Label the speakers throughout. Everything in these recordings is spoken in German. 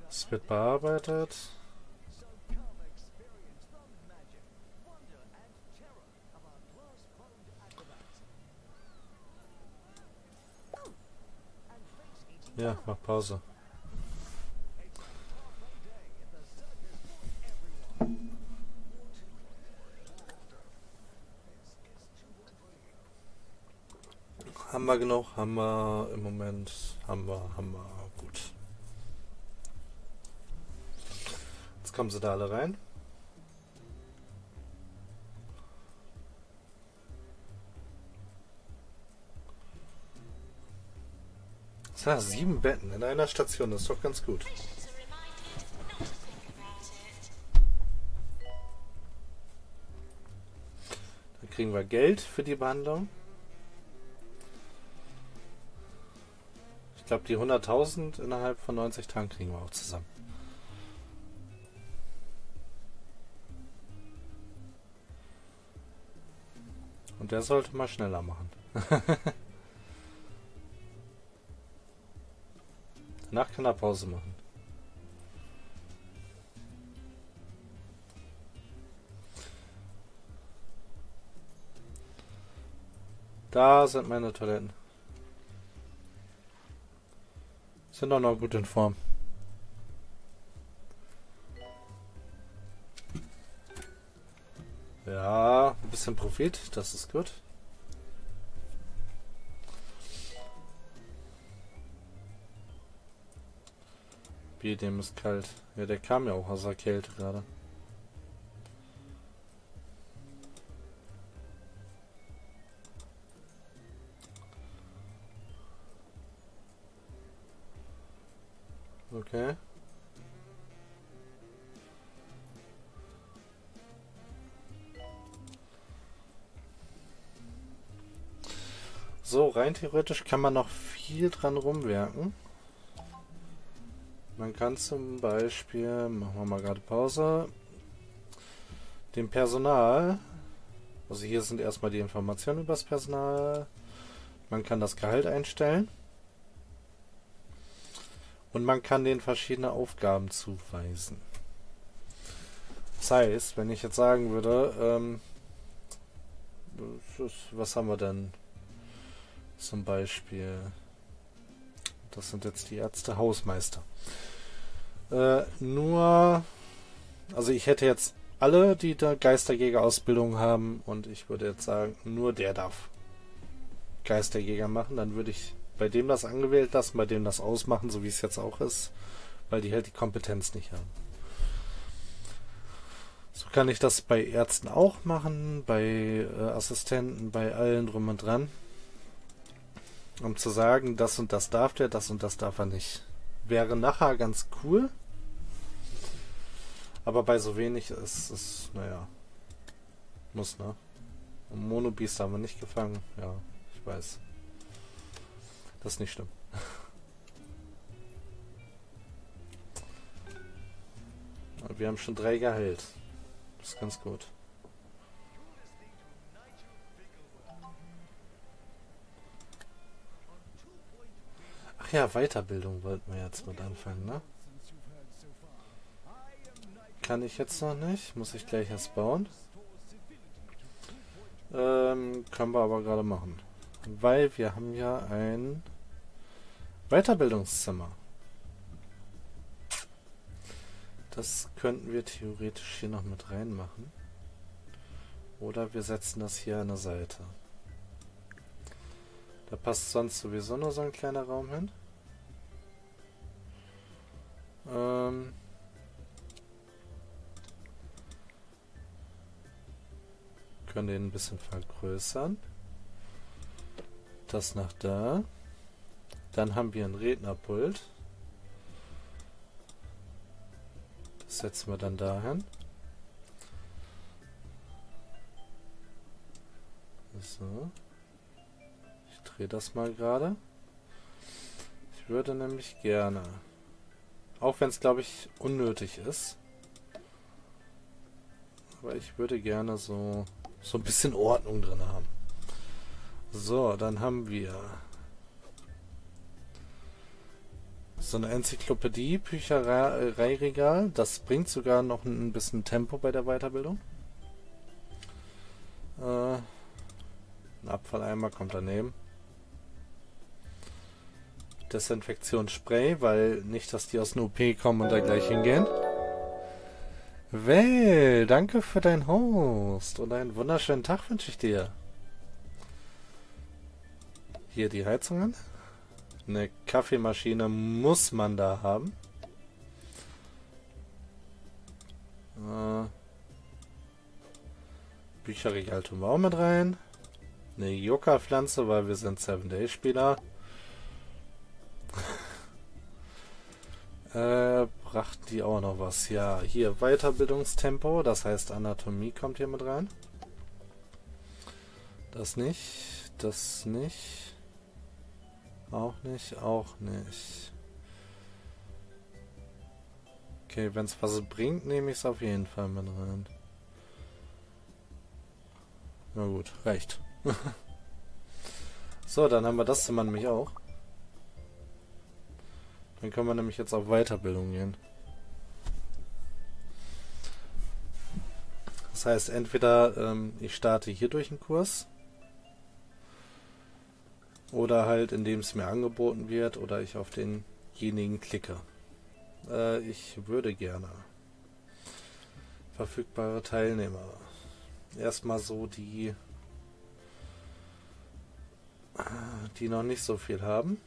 Speaker 1: Es wird bearbeitet. Ja, mach Pause. Haben wir genug? Haben wir im Moment? Haben wir. Gut. Jetzt kommen sie da alle rein. Ja, 7 Betten in einer Station, das ist doch ganz gut. Dann kriegen wir Geld für die Behandlung. Ich glaube, die 100.000 innerhalb von 90 Tagen kriegen wir auch zusammen. Und der sollte mal schneller machen. Danach kann er Pause machen. Da sind meine Toiletten. Sind doch noch gut in Form. Ja, ein bisschen Profit, das ist gut. Bier, dem ist kalt. Ja, der kam ja auch aus der Kälte gerade. Okay. So, rein theoretisch kann man noch viel dran rumwerken. Man kann zum Beispiel, machen wir mal gerade Pause, dem Personal, also hier sind erstmal die Informationen über das Personal, man kann das Gehalt einstellen und man kann denen verschiedene Aufgaben zuweisen. Das heißt, wenn ich jetzt sagen würde, was haben wir denn zum Beispiel, das sind jetzt die Ärzte, Hausmeister. Nur, also ich hätte jetzt alle, die da Geisterjäger-Ausbildung haben und ich würde jetzt sagen, nur der darf Geisterjäger machen. Dann würde ich bei dem das angewählt lassen, bei dem das ausmachen, so wie es jetzt auch ist, weil die halt die Kompetenz nicht haben. So kann ich das bei Ärzten auch machen, bei Assistenten, bei allen drum und dran. Um zu sagen, das und das darf der, das und das darf er nicht. Wäre nachher ganz cool. Aber bei so wenig ist es, naja, muss, ne? Und Monobiest haben wir nicht gefangen. Ja, ich weiß. Das ist nicht schlimm. Wir haben schon 3 geheilt. Das ist ganz gut. Ach ja, Weiterbildung wollten wir jetzt mit anfangen, ne? Kann ich jetzt noch nicht. Muss ich gleich erst bauen. Können wir aber gerade machen. Weil wir haben ja ein Weiterbildungszimmer. Das könnten wir theoretisch hier noch mit reinmachen. Oder wir setzen das hier an der Seite. Da passt sonst sowieso nur so ein kleiner Raum hin. Können den ein bisschen vergrößern. Das nach da. Dann haben wir ein Rednerpult. Das setzen wir dann dahin. So. Ich drehe das mal gerade. Ich würde nämlich gerne, auch wenn es glaube ich unnötig ist, aber ich würde gerne so ein bisschen Ordnung drin haben. So, dann haben wir So eine Enzyklopädie, Büchereiregal, das bringt sogar noch ein bisschen Tempo bei der Weiterbildung. Ein Abfalleimer kommt daneben. Desinfektionsspray, weil nicht, dass die aus einer OP kommen und da gleich hingehen. Well, danke für deinen Host und einen wunderschönen Tag wünsche ich dir. Hier die Heizung an. Eine Kaffeemaschine muss man da haben. Bücherregal tun wir auch mit rein. Eine Yucca-Pflanze, weil wir sind 7-Day-Spieler. Brachten die auch noch was? Ja, hier Weiterbildungstempo, das heißt Anatomie kommt hier mit rein. Das nicht, das nicht. Auch nicht, auch nicht. Okay, wenn es was bringt, nehme ich es auf jeden Fall mit rein. Na gut, reicht. So, dann haben wir das Zimmer nämlich auch. Dann können wir nämlich jetzt auf Weiterbildung gehen. Das heißt, entweder ich starte hier durch einen Kurs oder halt, indem es mir angeboten wird oder ich auf denjenigen klicke. Ich würde gerne. Verfügbare Teilnehmer. Erstmal so die noch nicht so viel haben.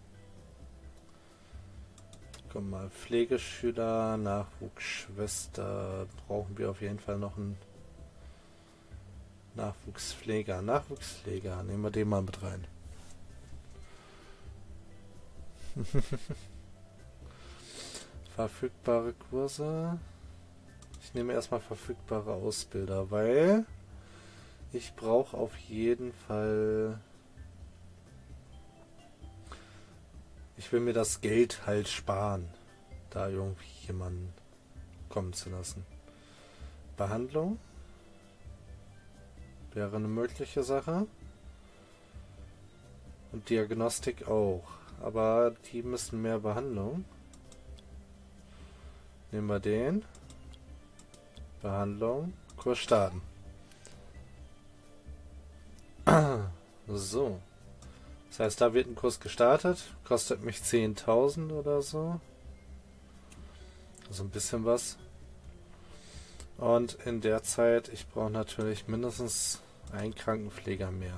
Speaker 1: Guck mal, Pflegeschüler, Nachwuchsschwester, brauchen wir auf jeden Fall noch einen Nachwuchspfleger. Nachwuchspfleger, nehmen wir den mal mit rein. Verfügbare Kurse. Ich nehme erstmal verfügbare Ausbilder, weil ich brauche auf jeden Fall... Ich will mir das Geld halt sparen, da irgendwie jemanden kommen zu lassen. Behandlung wäre eine mögliche Sache. Und Diagnostik auch. Aber die müssen mehr Behandlung. Nehmen wir den. Behandlung. Kurs starten. So. Das heißt, da wird ein Kurs gestartet. Kostet mich 10.000 oder so. Also ein bisschen was. Und in der Zeit, ich brauche natürlich mindestens einen Krankenpfleger mehr.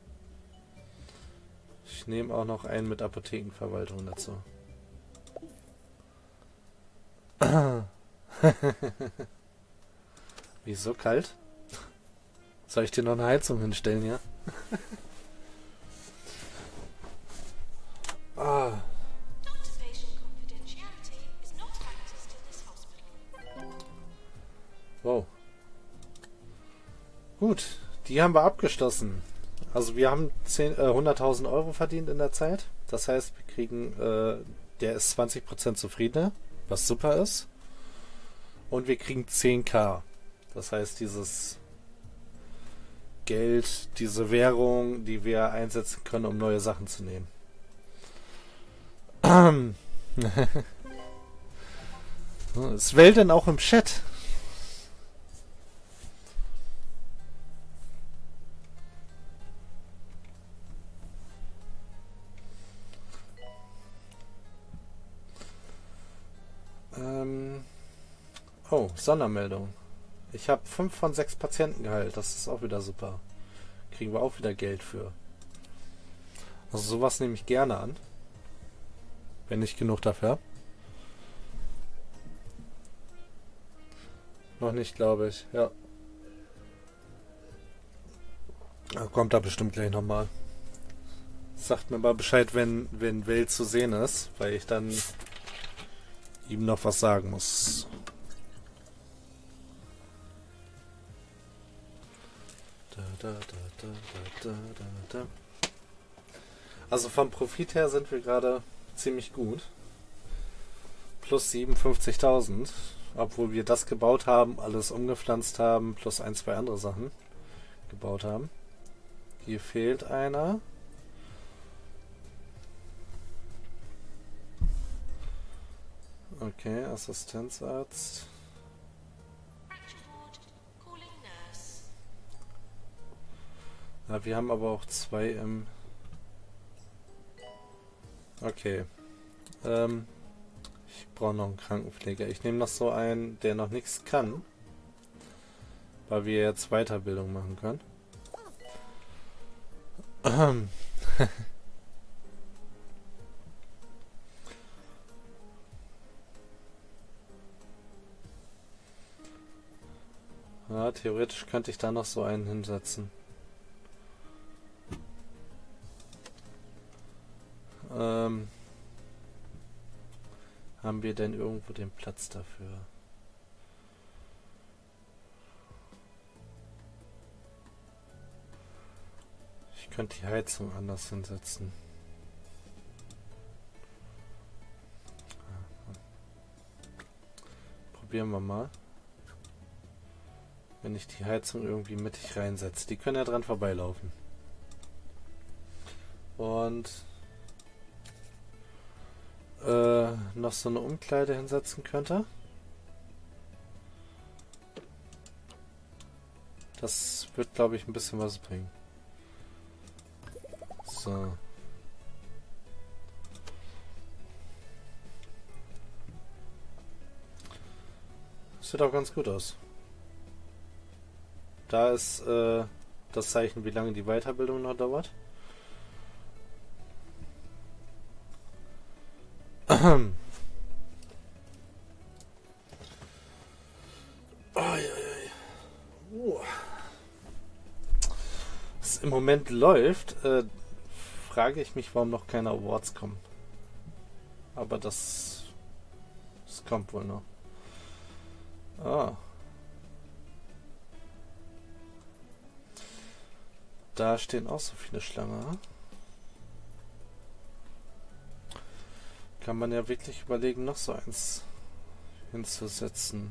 Speaker 1: Ich nehme auch noch einen mit Apothekenverwaltung dazu. Wieso kalt? Soll ich dir noch eine Heizung hinstellen, ja? Ah. Wow. Gut, die haben wir abgeschlossen. Also wir haben 100.000 Euro verdient in der Zeit. Das heißt, wir kriegen, der ist 20% zufriedener, was super ist. Und wir kriegen 10.000. Das heißt, dieses Geld, diese Währung, die wir einsetzen können, um neue Sachen zu nehmen. Es wählt denn auch im Chat. Oh, Sondermeldung. Ich habe 5 von 6 Patienten geheilt. Das ist auch wieder super. Kriegen wir auch wieder Geld für. Also sowas nehme ich gerne an. Wenn ich genug dafür habe. Noch nicht, glaube ich. Ja. Kommt da bestimmt gleich nochmal. Sagt mir mal Bescheid, wenn Welt zu sehen ist, weil ich dann ihm noch was sagen muss. Also vom Profit her sind wir gerade ziemlich gut. Plus 57.000. Obwohl wir das gebaut haben, alles umgepflanzt haben, plus 1, 2 andere Sachen gebaut haben. Hier fehlt einer. Okay, Assistenzarzt. Ja, wir haben aber auch 2 im... Okay. Ich brauche noch einen Krankenpfleger. Ich nehme noch so einen, der noch nichts kann. Weil wir jetzt Weiterbildung machen können. Ja, theoretisch könnte ich da noch so einen hinsetzen. Haben wir denn irgendwo den Platz dafür? Ich könnte die Heizung anders hinsetzen. Probieren wir mal. Wenn ich die Heizung irgendwie mittig reinsetze. Die können ja dran vorbeilaufen. Und noch so eine Umkleide hinsetzen könnte. Das wird, glaube ich, ein bisschen was bringen. So. Sieht auch ganz gut aus. Da ist das Zeichen, wie lange die Weiterbildung noch dauert. Was im Moment läuft, frage ich mich, warum noch keine Awards kommen. Aber das kommt wohl noch. Ah. Da stehen auch so viele Schlangen. Kann man ja wirklich überlegen, noch so eins hinzusetzen.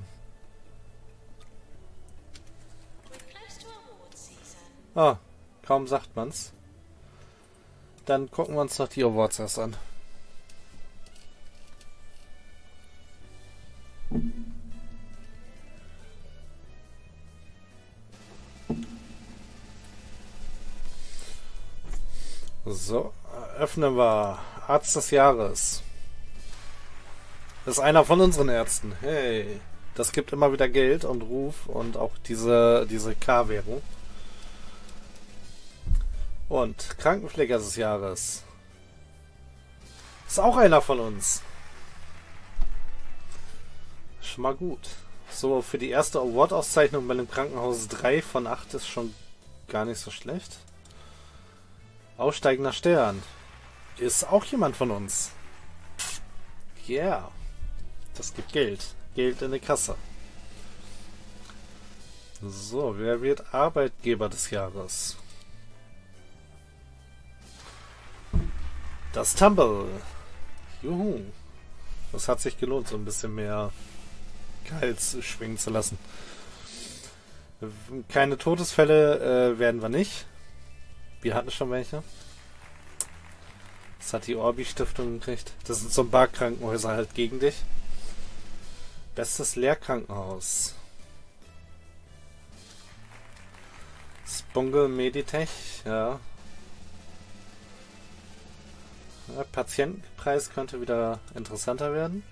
Speaker 1: Ah, kaum sagt man's. Dann gucken wir uns noch die Awards erst an. So, öffnen wir. Arzt des Jahres. Das ist einer von unseren Ärzten. Hey, das gibt immer wieder Geld und Ruf und auch diese K-Währung. Und Krankenpfleger des Jahres. Ist auch einer von uns. Schon mal gut. So, für die erste Award-Auszeichnung bei dem Krankenhaus 3 von 8 ist schon gar nicht so schlecht. Aussteigender Stern. Ist auch jemand von uns. Yeah. Das gibt Geld. Geld in die Kasse. So, wer wird Arbeitgeber des Jahres? Das Tumble. Juhu. Das hat sich gelohnt, so ein bisschen mehr Gehalts schwingen zu lassen. Keine Todesfälle werden wir nicht. Wir hatten schon welche. Das hat die Orbi-Stiftung gekriegt. Das sind so ein paar Krankenhäuser halt gegen dich. Bestes Lehrkrankenhaus. Spungle Meditech, ja. Ja, Patientenpreis könnte wieder interessanter werden.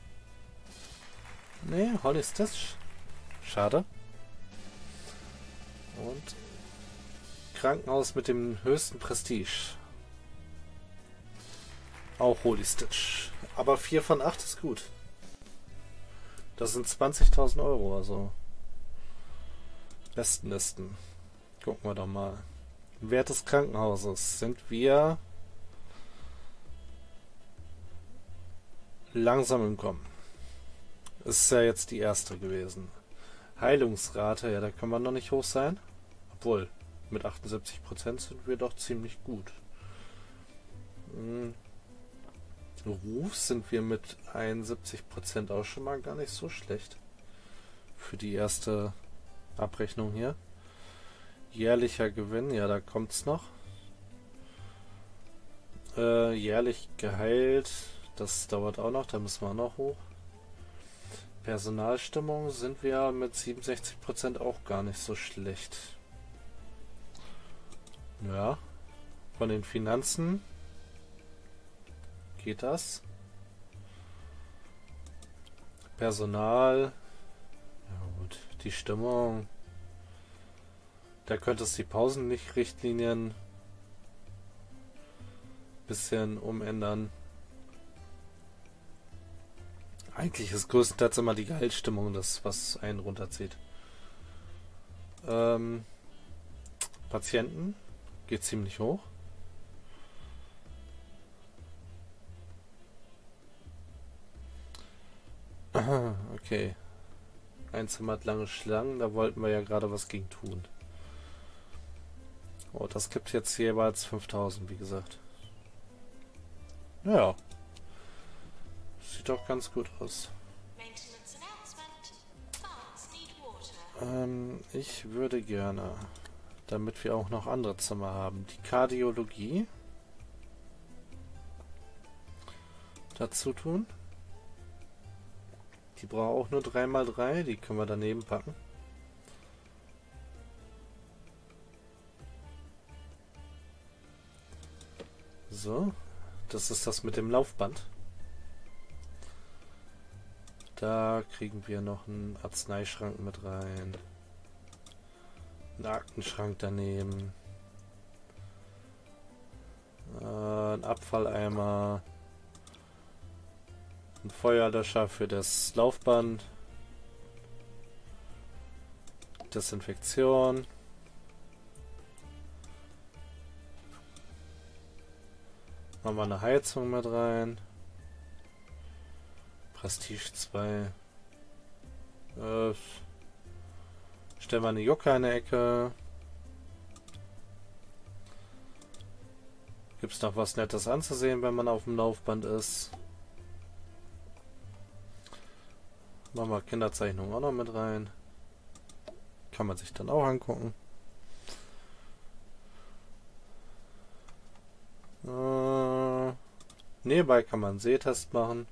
Speaker 1: Nee, Holly Stitch. Schade. Und Krankenhaus mit dem höchsten Prestige. Auch Holy Stitch. Aber 4 von 8 ist gut. Das sind 20.000 Euro, also Bestenlisten. Gucken wir doch mal. Wert des Krankenhauses sind wir langsam im Kommen. Ist ja jetzt die erste gewesen. Heilungsrate, ja, da können wir noch nicht hoch sein. Obwohl, mit 78% sind wir doch ziemlich gut. Ruf sind wir mit 71% auch schon mal gar nicht so schlecht. Für die erste Abrechnung hier. Jährlicher Gewinn, ja, da kommt's noch. Jährlich geheilt, das dauert auch noch, da müssen wir noch hoch. Personalstimmung sind wir mit 67% auch gar nicht so schlecht. Ja, von den Finanzen geht das. Personal, ja gut, die Stimmung. Da könnte es die Pausen nicht Richtlinien bisschen umändern. Eigentlich ist größtenteils immer die Gehaltsstimmung das, was einen runterzieht. Patienten geht ziemlich hoch. Okay. Ein Zimmer hat lange Schlangen, da wollten wir ja gerade was gegen tun. Oh, das gibt jetzt jeweils 5000, wie gesagt. Ja. Sieht doch ganz gut aus. Ich würde gerne, damit wir auch noch andere Zimmer haben, die Kardiologie dazu tun. Die braucht auch nur 3×3, die können wir daneben packen. So, das ist das mit dem Laufband. Da kriegen wir noch einen Arzneischrank mit rein. Einen Aktenschrank daneben. Ein Abfalleimer. Ein Feuerlöscher für das Laufband. Desinfektion. Machen wir eine Heizung mit rein. Prestige 2. Stellen wir eine Jucke in der Ecke. Gibt es noch was Nettes anzusehen, wenn man auf dem Laufband ist? Machen wir Kinderzeichnung auch noch mit rein. Kann man sich dann auch angucken. Nebenbei kann man einen Sehtest machen.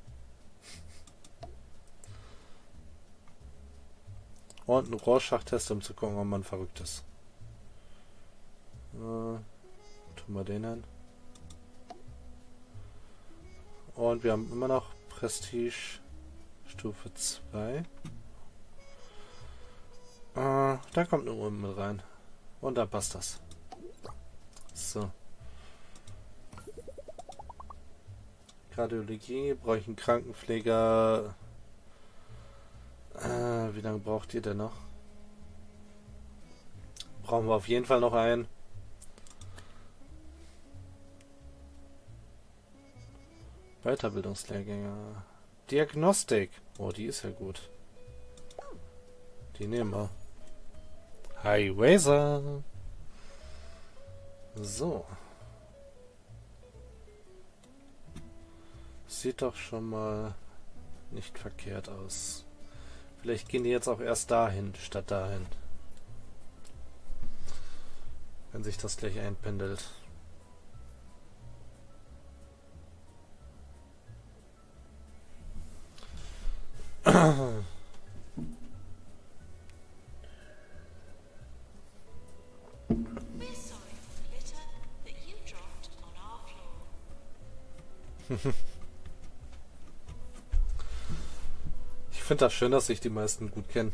Speaker 1: Und einen Rorschach-Test, um zu gucken, ob man verrückt ist. Tun wir den hin. Und wir haben immer noch Prestige Stufe 2. Da kommt eine Uhr mit rein. Und dann passt das. So. Kardiologie, brauche ich einen Krankenpfleger. Wie lange braucht ihr denn noch? Brauchen wir auf jeden Fall noch einen. Weiterbildungslehrgänge. Diagnostik. Oh, die ist ja gut. Die nehmen wir. Highwazer. So. Sieht doch schon mal nicht verkehrt aus. Vielleicht gehen die jetzt auch erst dahin, statt dahin. Wenn sich das gleich einpendelt. Ich finde das schön, dass sich die meisten gut kennen.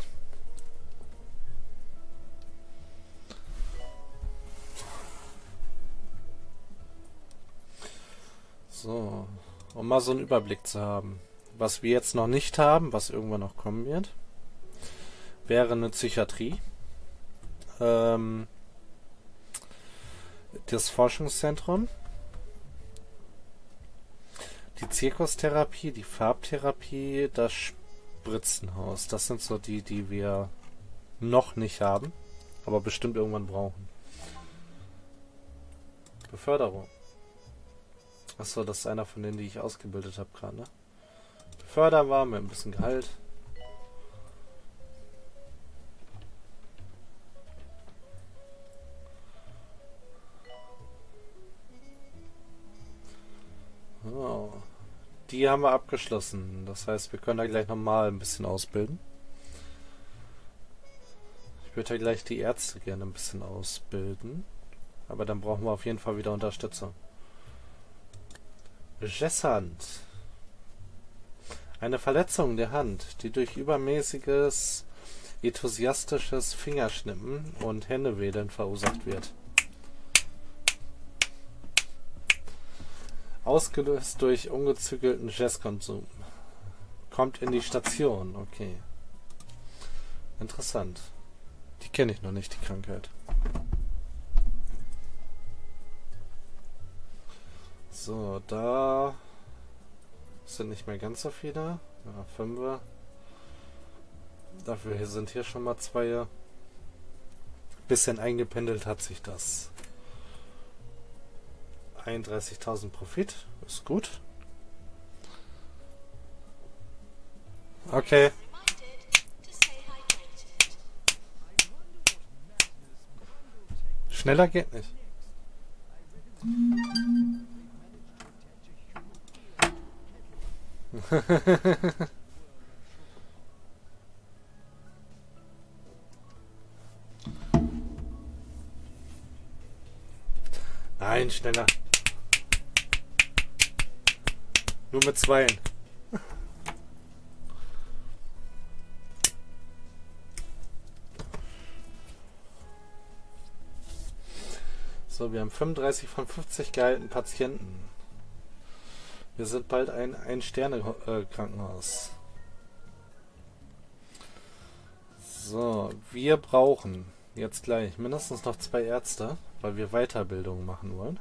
Speaker 1: So, um mal so einen Überblick zu haben. Was wir jetzt noch nicht haben, was irgendwann noch kommen wird, wäre eine Psychiatrie. Das Forschungszentrum. Die Zirkustherapie, die Farbtherapie, das Spritzenhaus. Das sind so die, die wir noch nicht haben, aber bestimmt irgendwann brauchen. Beförderung. Achso, das ist einer von denen, die ich ausgebildet habe gerade, ne? Befördern wir mit ein bisschen Gehalt. die haben wir abgeschlossen. Das heißt, wir können da gleich nochmal ein bisschen ausbilden. Ich würde ja gleich die Ärzte gerne ein bisschen ausbilden. Aber dann brauchen wir auf jeden Fall wieder Unterstützung. Gessant. Eine Verletzung der Hand, die durch übermäßiges, enthusiastisches Fingerschnippen und Händewedeln verursacht wird. Ausgelöst durch ungezügelten Jazzkonsum. Kommt in die Station, okay. Interessant. Die kenne ich noch nicht, die Krankheit. So, da sind nicht mehr ganz so viele. Ja, 5. Dafür sind hier schon mal 2. Bisschen eingependelt hat sich das. 31.000 Profit, ist gut. Okay. Schneller geht nicht. Nein, schneller. Nur mit 2. So, wir haben 35 von 50 gehaltenen Patienten. Wir sind bald ein Ein-Sterne-Krankenhaus. So, wir brauchen jetzt gleich mindestens noch 2 Ärzte, weil wir Weiterbildung machen wollen.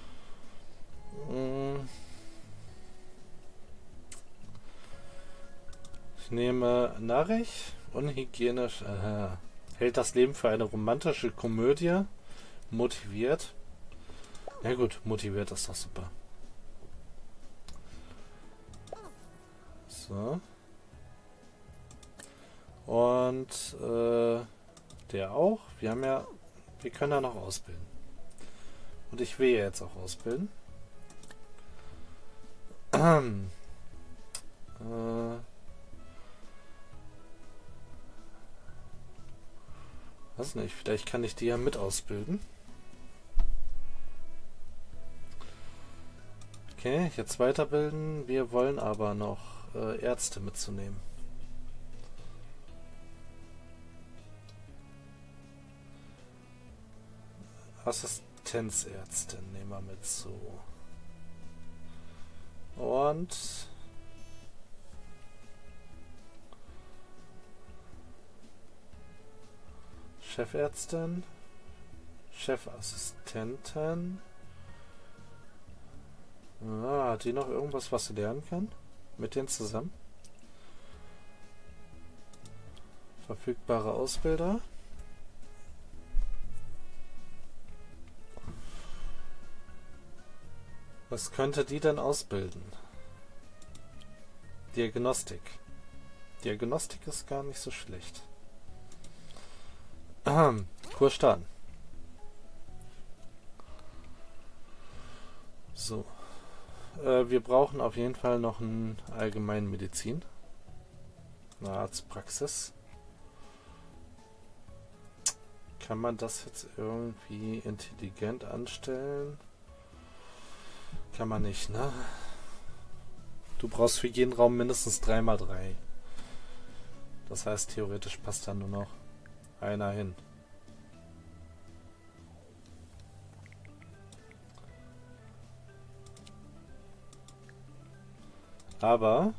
Speaker 1: Ich nehme Narich, unhygienisch, hält das Leben für eine romantische Komödie, motiviert. Ja gut, motiviert ist doch super. So. Und der auch. Wir können ja noch ausbilden. Und ich will ja jetzt auch ausbilden. Weiß nicht, vielleicht kann ich die ja mit ausbilden. Okay, jetzt weiterbilden. Wir wollen aber noch Ärzte mitzunehmen. Assistenzärztin nehmen wir mit so. Und Chefärztin, Chefassistentin. Hat die noch irgendwas, was sie lernen kann? Mit denen zusammen? Verfügbare Ausbilder. Was könnte die denn ausbilden? Diagnostik. Diagnostik ist gar nicht so schlecht. Kurs starten. So. Wir brauchen auf jeden Fall noch einen allgemeinen Medizin. Eine Arztpraxis. Kann man das jetzt irgendwie intelligent anstellen? Kann man nicht, ne? Du brauchst für jeden Raum mindestens 3×3. Das heißt, theoretisch passt da nur noch einer hin. Aber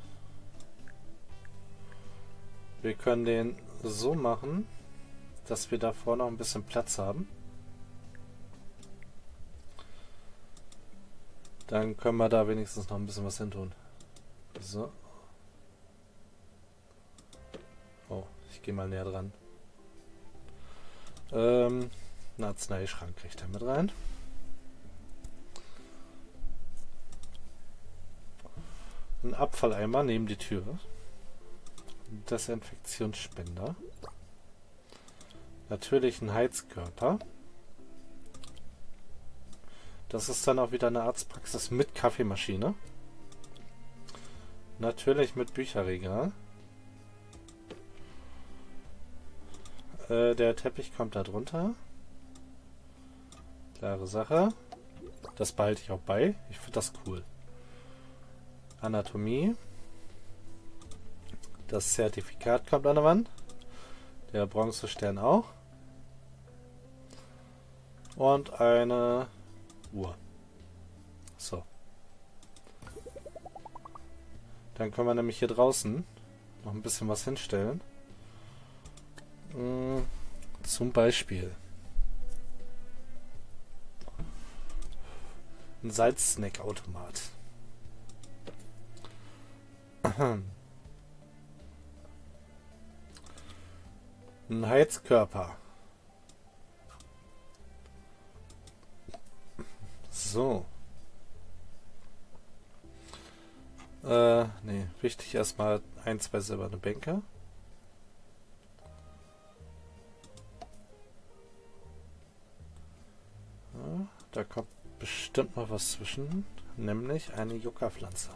Speaker 1: wir können den so machen, dass wir davor noch ein bisschen Platz haben. Dann können wir da wenigstens noch ein bisschen was hin tun. So. Oh, ich gehe mal näher dran. Einen Arzneischrank kriegt er mit rein. Ein Abfalleimer neben die Tür. Desinfektionsspender. Natürlich ein Heizkörper. Das ist dann auch wieder eine Arztpraxis mit Kaffeemaschine. Natürlich mit Bücherregal. Der Teppich kommt da drunter. Klare Sache. Das behalte ich auch bei. Ich finde das cool. Anatomie. Das Zertifikat kommt an der Wand. Der Bronzestern auch. Und eine Uhr. So. Dann können wir nämlich hier draußen noch ein bisschen was hinstellen. Zum Beispiel ein Salzsnack-Automat. Ein Heizkörper. So. Nee, wichtig erstmal 1, 2 silberne Bänke. Ja, da kommt bestimmt noch was zwischen, nämlich eine Yucca-Pflanze.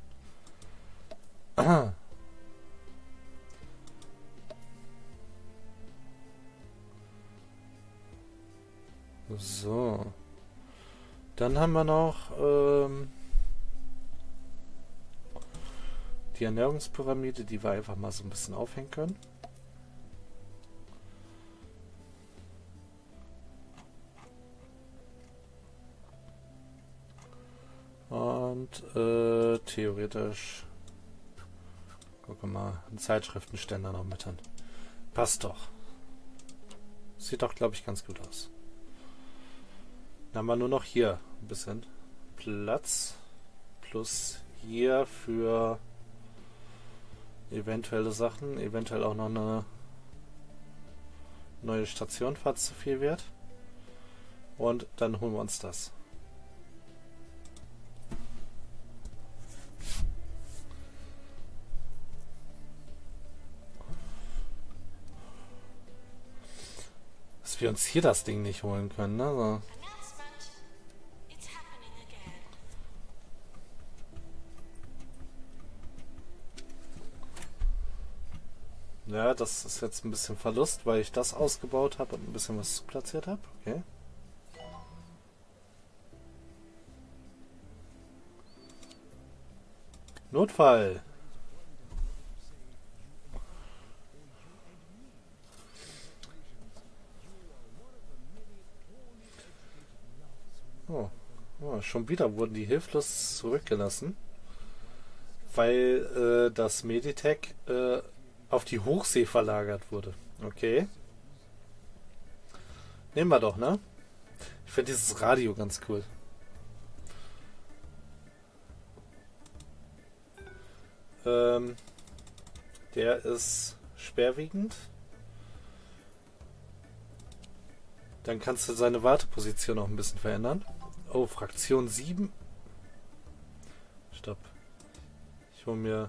Speaker 1: So. Dann haben wir noch die Ernährungspyramide, die wir einfach mal so ein bisschen aufhängen können. Und theoretisch, guck mal, einen Zeitschriftenständer noch mit hin. Passt doch. Sieht doch, glaube ich, ganz gut aus. Dann haben wir nur noch hier ein bisschen Platz. Plus hier für eventuelle Sachen. Eventuell auch noch eine neue Station, falls es zu viel wird. Und dann holen wir uns das. Dass wir uns hier das Ding nicht holen können, ne? So. Ja, das ist jetzt ein bisschen Verlust, weil ich das ausgebaut habe und ein bisschen was platziert habe. Okay. Notfall. Oh, schon wieder wurden die hilflos zurückgelassen, weil das Meditech auf die Hochsee verlagert wurde. Okay. Nehmen wir doch, ne? Ich finde dieses Radio ganz cool. Der ist schwerwiegend. Dann kannst du seine Warteposition auch ein bisschen verändern. Oh, Fraktion 7. Stopp. Ich hole mir...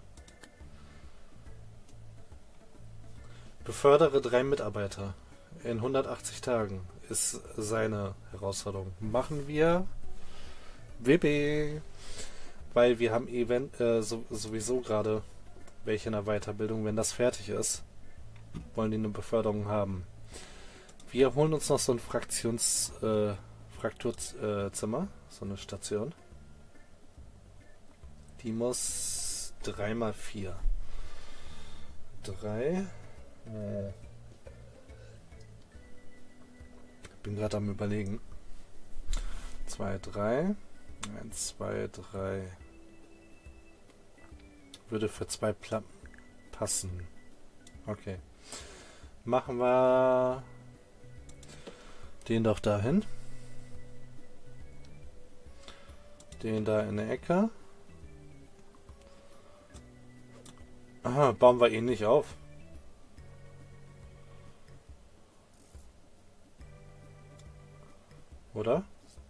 Speaker 1: Befördere 3 Mitarbeiter in 180 Tagen ist seine Herausforderung. Machen wir WB, weil wir haben sowieso gerade welche in der Weiterbildung. Wenn das fertig ist, wollen die eine Beförderung haben. Wir holen uns noch so ein Frakturzimmer, so eine Station. Die muss 3x4. 3. Bin gerade am Überlegen. 2, 3. 1, 2, 3. Würde für 2 Platten passen. Okay. Machen wir den doch dahin. Den da in der Ecke. Aha, bauen wir ihn nicht auf. Oder?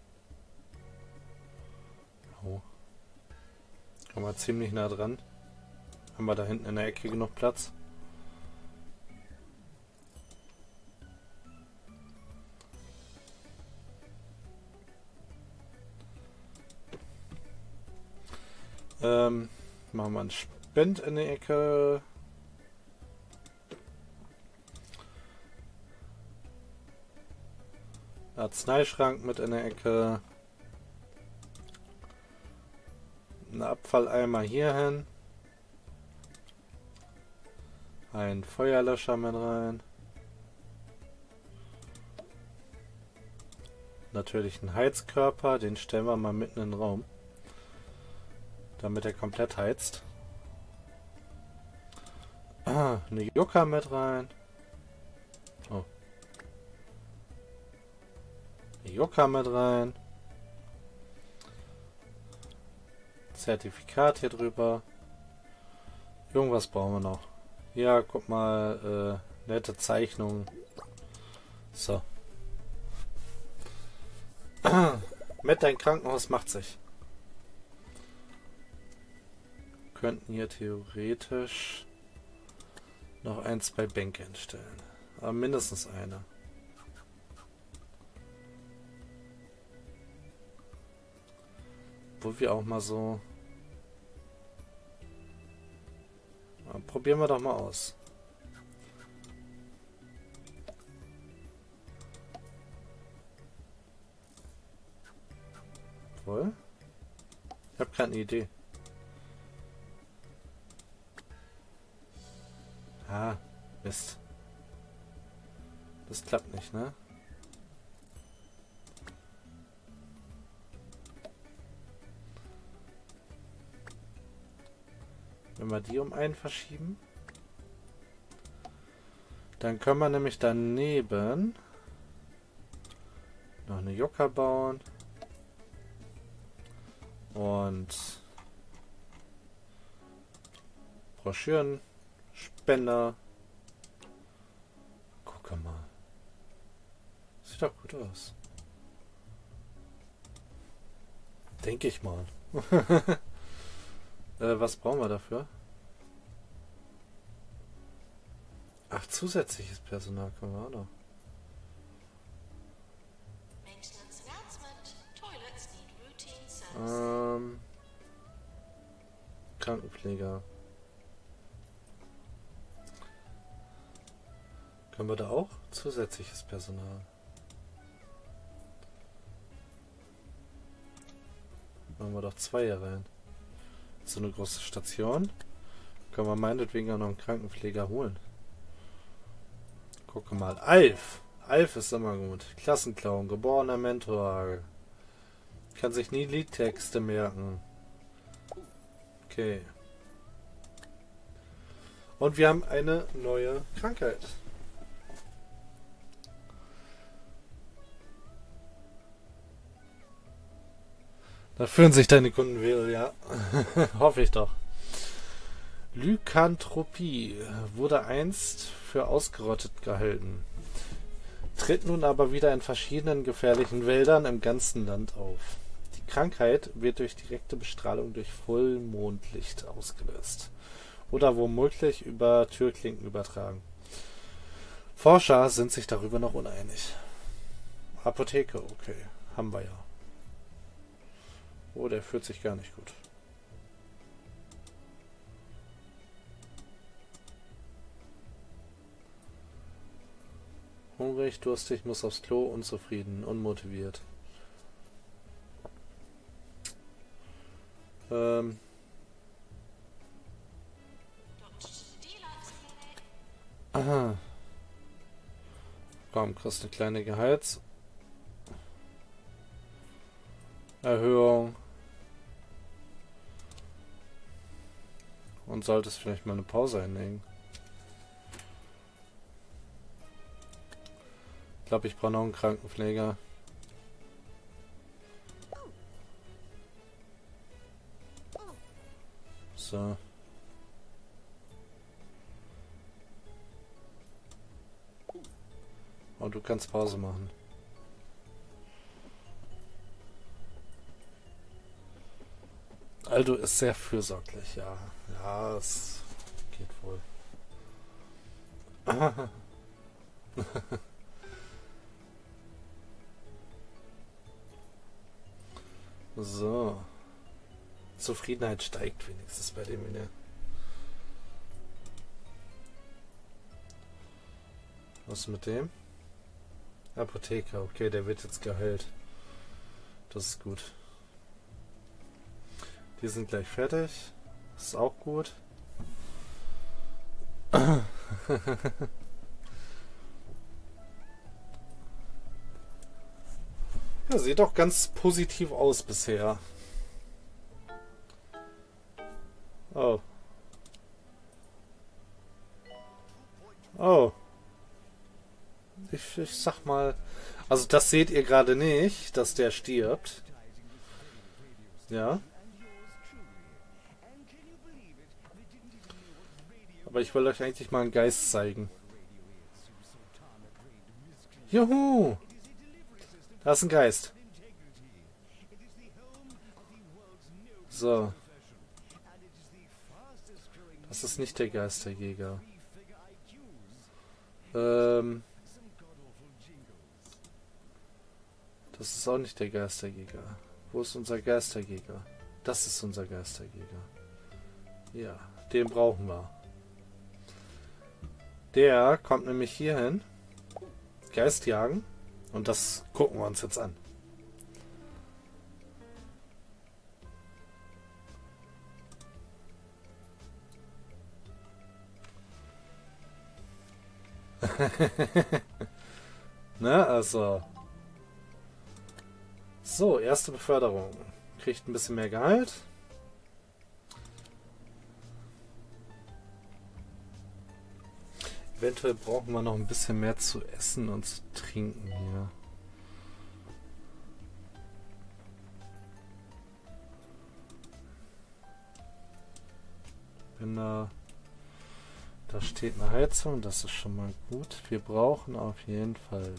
Speaker 1: Oh. Kommen wir ziemlich nah dran. Haben wir da hinten in der Ecke genug Platz? Machen wir einen Bett in der Ecke. Arzneischrank mit in der Ecke. Ein Abfalleimer hier hin. Ein Feuerlöscher mit rein. Natürlich ein Heizkörper, den stellen wir mal mitten in den Raum. Damit er komplett heizt. Eine Yucca mit rein. Oh. Eine Yucca mit rein. Zertifikat hier drüber. Irgendwas brauchen wir noch. Ja, guck mal, nette Zeichnung. So. Mit dein Krankenhaus macht sich. Könnten hier theoretisch noch 1, 2 Bänke hinstellen. Aber mindestens eine. Wo wir auch mal so... Ja, probieren wir doch mal aus. Wohl? Ich habe keine Idee. Ah, Mist. Das klappt nicht, ne? Wenn wir die um einen verschieben, dann können wir nämlich daneben noch eine Yucca bauen und Broschüren, Spender. Guck mal. Sieht doch gut aus. Denke ich mal. Was brauchen wir dafür? Ach, zusätzliches Personal können wir auch noch. Krankenpfleger. Können wir da auch zusätzliches Personal? Machen wir doch 2 hier rein. So eine große Station. Können wir meinetwegen auch noch einen Krankenpfleger holen. Gucke mal. Alf! Alf ist immer gut. Klassenclown, geborener Mentor. Kann sich nie Liedtexte merken. Okay. Und wir haben eine neue Krankheit. Da fühlen sich deine Kunden wohl, ja. Hoffe ich doch. Lykanthropie wurde einst für ausgerottet gehalten, tritt nun aber wieder in verschiedenen gefährlichen Wäldern im ganzen Land auf. Die Krankheit wird durch direkte Bestrahlung durch Vollmondlicht ausgelöst oder womöglich über Türklinken übertragen. Forscher sind sich darüber noch uneinig. Apotheke, okay, haben wir ja. Oh, der fühlt sich gar nicht gut. Hungrig, durstig, muss aufs Klo, unzufrieden, unmotiviert. Aha. Komm, kriegst eine kleine Gehaltserhöhung. Und solltest vielleicht mal eine Pause einlegen. Ich glaube, ich brauche noch einen Krankenpfleger. So. Oh, du kannst Pause machen. Aldo ist sehr fürsorglich, ja. Ja, es geht wohl. So. Zufriedenheit steigt wenigstens bei dem, ne? Was mit dem? Apotheker, okay, der wird jetzt geheilt. Das ist gut. Die sind gleich fertig. Das ist auch gut. Ja, sieht doch ganz positiv aus bisher. Oh. Oh. Ich sag mal, also das seht ihr gerade nicht, dass der stirbt. Ja. Aber ich will euch eigentlich mal einen Geist zeigen. Juhu! Da ist ein Geist. So. Das ist nicht der Geisterjäger. Das ist auch nicht der Geisterjäger. Wo ist unser Geisterjäger? Das ist unser Geisterjäger. Ja, den brauchen wir. Der kommt nämlich hier hin. Geist jagen. Und das gucken wir uns jetzt an. Ne, also. So, erste Beförderung. Kriegt ein bisschen mehr Gehalt. Eventuell brauchen wir noch ein bisschen mehr zu essen und zu trinken hier. Wenn da steht eine Heizung, das ist schon mal gut. Wir brauchen auf jeden Fall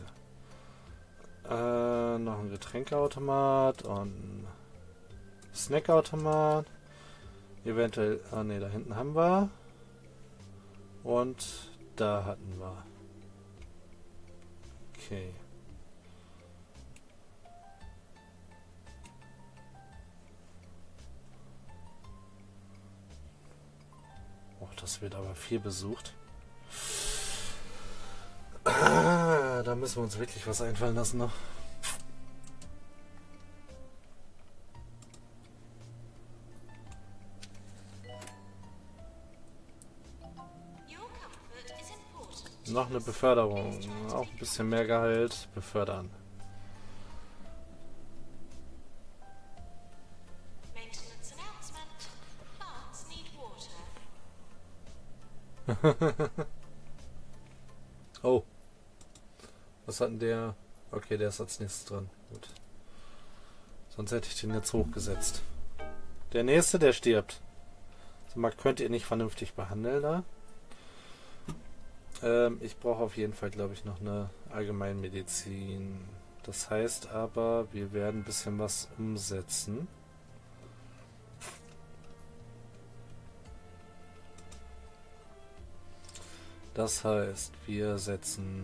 Speaker 1: noch einen Getränkeautomat und einen Snackautomat. Eventuell, ne, da hinten haben wir. Und da hatten wir. Okay. Oh, das wird aber viel besucht. Ah, da müssen wir uns wirklich was einfallen lassen noch. Noch eine Beförderung. Auch ein bisschen mehr Gehalt. Befördern. Oh. Was hat denn der? Okay, der ist als nächstes dran. Gut. Sonst hätte ich den jetzt hochgesetzt. Der nächste, der stirbt. So, mal könnt ihr nicht vernünftig behandeln da. Ich brauche auf jeden Fall, glaube ich, noch eine Allgemeinmedizin. Das heißt aber, wir werden ein bisschen was umsetzen. Das heißt, wir setzen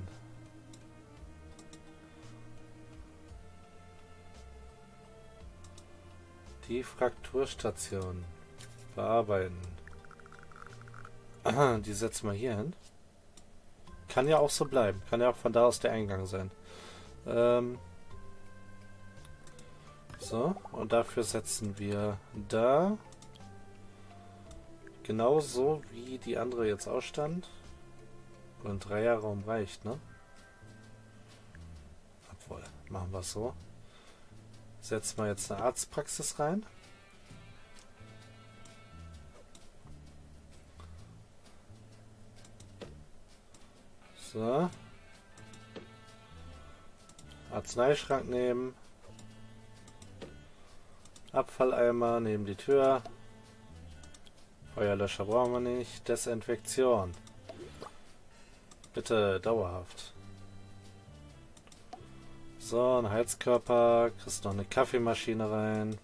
Speaker 1: die Frakturstation bearbeiten. Aha, die setzen wir hier hin. Kann ja auch so bleiben. Kann ja auch von da aus der Eingang sein. So, und dafür setzen wir da. Genauso wie die andere jetzt ausstand. Und 3er-Raum reicht, ne? Obwohl, machen wir es so. Setzen wir jetzt eine Arztpraxis rein. So. Arzneischrank nehmen. Abfalleimer neben die Tür. Feuerlöscher brauchen wir nicht. Desinfektion. Bitte dauerhaft. So, ein Heizkörper. Kriegst noch eine Kaffeemaschine rein.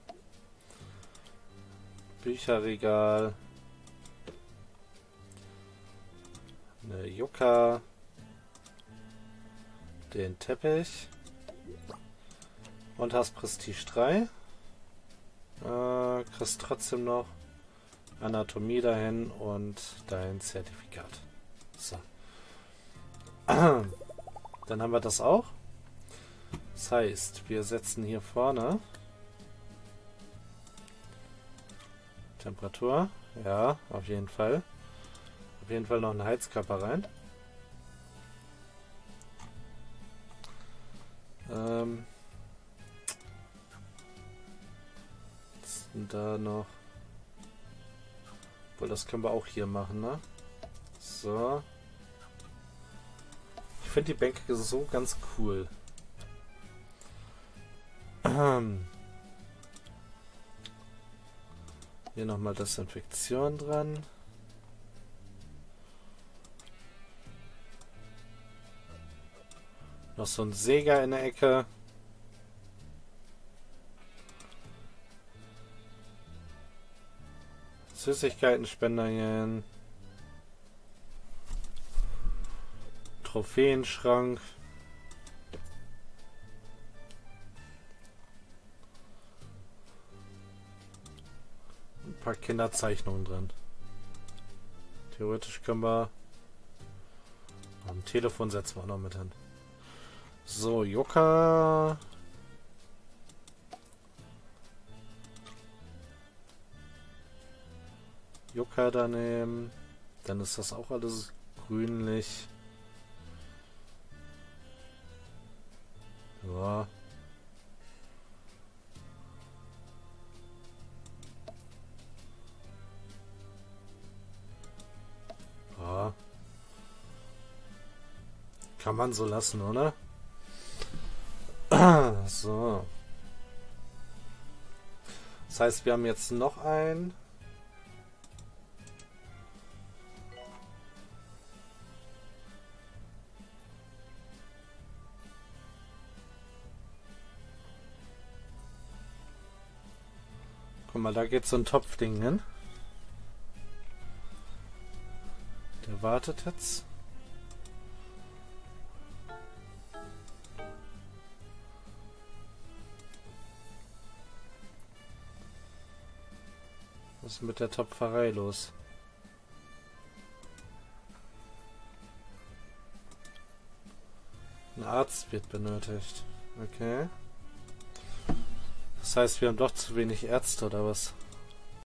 Speaker 1: Bücherregal. Eine Yucca. Den Teppich. Und hast Prestige 3. Kriegst trotzdem noch Anatomie dahin und dein Zertifikat. So. Dann haben wir das auch. Das heißt, wir setzen hier vorne Temperatur. Ja, auf jeden Fall. Auf jeden Fall noch einen Heizkörper rein. Was ist denn da noch? Obwohl, das können wir auch hier machen, ne? So. Ich finde die Bänke so ganz cool. Hier nochmal Desinfektion dran. Noch so ein Säger in der Ecke. Süßigkeitenspenderchen. Trophäenschrank. Ein paar Kinderzeichnungen drin. Theoretisch können wir... Am Telefon setzen wir auch noch mit hin. So, Yucca. Yucca daneben. Dann ist das auch alles grünlich. Ja. Ja. Kann man so lassen, oder? So. Das heißt, wir haben jetzt noch ein. Guck mal, da geht so ein Topfding hin. Der wartet jetzt. Was ist mit der Topferei los? Ein Arzt wird benötigt. Okay. Das heißt, wir haben doch zu wenig Ärzte, oder was?